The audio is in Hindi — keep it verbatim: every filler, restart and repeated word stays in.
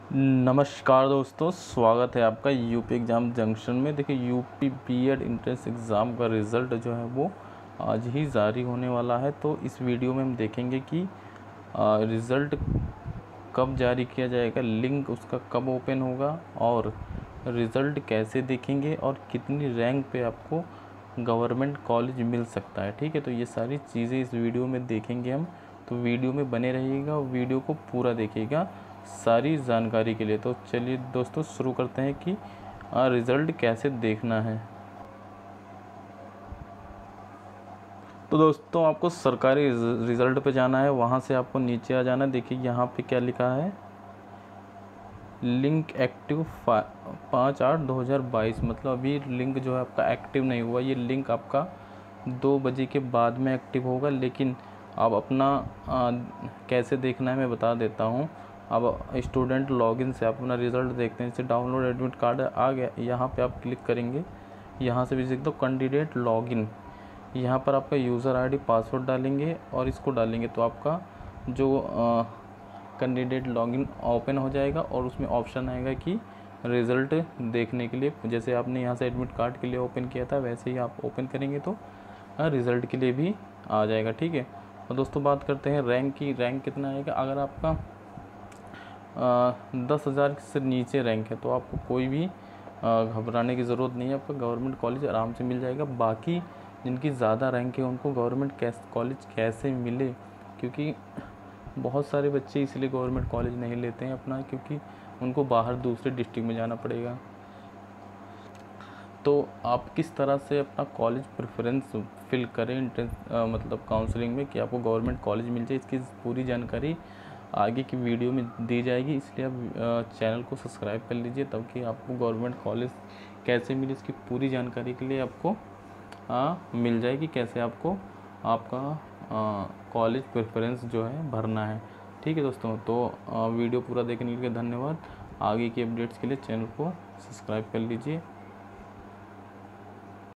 नमस्कार दोस्तों, स्वागत है आपका यूपी एग्ज़ाम जंक्शन में। देखिए, यूपी बीएड एंट्रेंस एग्ज़ाम का रिज़ल्ट जो है वो आज ही जारी होने वाला है। तो इस वीडियो में हम देखेंगे कि रिज़ल्ट कब जारी किया जाएगा, लिंक उसका कब ओपन होगा और रिज़ल्ट कैसे देखेंगे और कितनी रैंक पे आपको गवर्नमेंट कॉलेज मिल सकता है। ठीक है, तो ये सारी चीज़ें इस वीडियो में देखेंगे हम। तो वीडियो में बने रहिएगा और वीडियो को पूरा देखिएगा सारी जानकारी के लिए। तो चलिए दोस्तों शुरू करते हैं कि रिज़ल्ट कैसे देखना है। तो दोस्तों आपको सरकारी रिज़ल्ट पे जाना है, वहाँ से आपको नीचे आ जाना है। देखिए यहाँ पे क्या लिखा है, लिंक एक्टिव पाँच आठ दो हज़ार बाईस। मतलब अभी लिंक जो है आपका एक्टिव नहीं हुआ। ये लिंक आपका दो बजे के बाद में एक्टिव होगा। लेकिन आप अपना आ, कैसे देखना है मैं बता देता हूँ। अब स्टूडेंट लॉगिन से आप अपना रिज़ल्ट देखते हैं। जैसे डाउनलोड एडमिट कार्ड आ गया, यहाँ पे आप क्लिक करेंगे। यहाँ से भी देख दो कैंडिडेट लॉगिन, यहाँ पर आपका यूज़र आईडी पासवर्ड डालेंगे और इसको डालेंगे तो आपका जो कैंडिडेट लॉगिन ओपन हो जाएगा और उसमें ऑप्शन आएगा कि रिज़ल्ट देखने के लिए। जैसे आपने यहाँ से एडमिट कार्ड के लिए ओपन किया था वैसे ही आप ओपन करेंगे तो रिज़ल्ट के लिए भी आ जाएगा। ठीक है, और दोस्तों बात करते हैं रैंक की। रैंक कितना आएगा? अगर आपका दस हज़ार से नीचे रैंक है तो आपको कोई भी घबराने की ज़रूरत नहीं है, आपका गवर्नमेंट कॉलेज आराम से मिल जाएगा। बाकी जिनकी ज़्यादा रैंक है उनको गवर्नमेंट कैस कॉलेज कैसे मिले, क्योंकि बहुत सारे बच्चे इसलिए गवर्नमेंट कॉलेज नहीं लेते हैं अपना, क्योंकि उनको बाहर दूसरे डिस्ट्रिक्ट में जाना पड़ेगा। तो आप किस तरह से अपना कॉलेज प्रेफरेंस फिल करें मतलब काउंसलिंग में कि आपको गवर्नमेंट कॉलेज मिल जाए, इसकी पूरी जानकारी आगे की वीडियो में दी जाएगी। इसलिए आप चैनल को सब्सक्राइब कर लीजिए ताकि आपको गवर्नमेंट कॉलेज कैसे मिले इसकी पूरी जानकारी के लिए आपको आ, मिल जाएगी, कैसे आपको आपका कॉलेज प्रेफरेंस जो है भरना है। ठीक है दोस्तों, तो आ, वीडियो पूरा देखने के लिए धन्यवाद। आगे की अपडेट्स के लिए चैनल को सब्सक्राइब कर लीजिए।